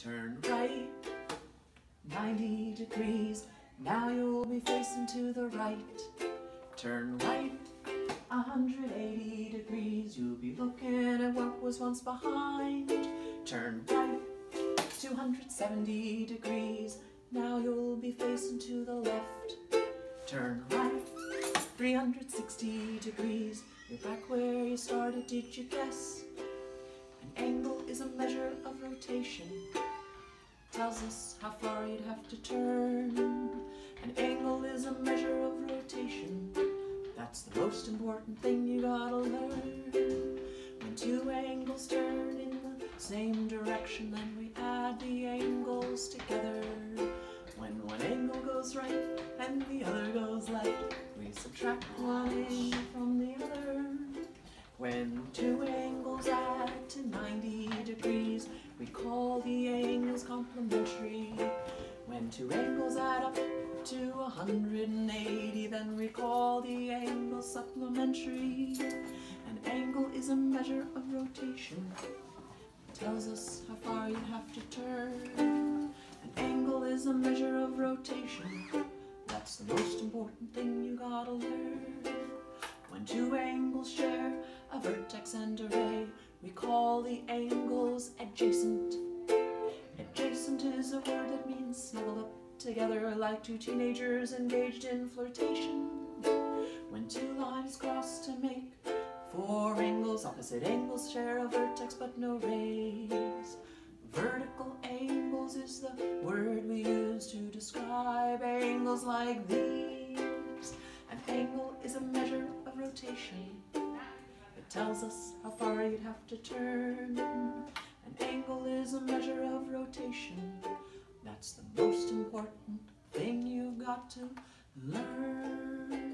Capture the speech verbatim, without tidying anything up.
Turn right ninety degrees. Now you'll be facing to the right. Turn right one hundred eighty degrees. You'll be looking at what was once behind. Turn right two hundred seventy degrees. Now you'll be facing to the left. Turn right three hundred sixty degrees. You're back where you started, did you guess? An angle is a measure of rotation. Tells us how far you'd have to turn. An angle is a measure of rotation. That's the most important thing you gotta learn. When two angles turn in the same direction, then we add the angles together. When one angle goes right and the other goes left, we subtract one angle from the other. When two angles add to ninety degrees, we call the angles complementary. When two angles add up to one hundred eighty, then we call the angles supplementary. An angle is a measure of rotation. It tells us how far you have to turn. An angle is a measure of rotation. That's the most important thing you gotta learn. When two angles share a vertex and a ray, we call the angles adjacent. Adjacent is a word that means snuggled up together like two teenagers engaged in flirtation. When two lines cross to make four angles, opposite angles share a vertex but no rays. Vertical angles is the word we use to describe angles like these. An angle is a measure of rotation. It tells us how far you'd have to turn. An angle is a measure of rotation. That's the most important thing you've got to learn.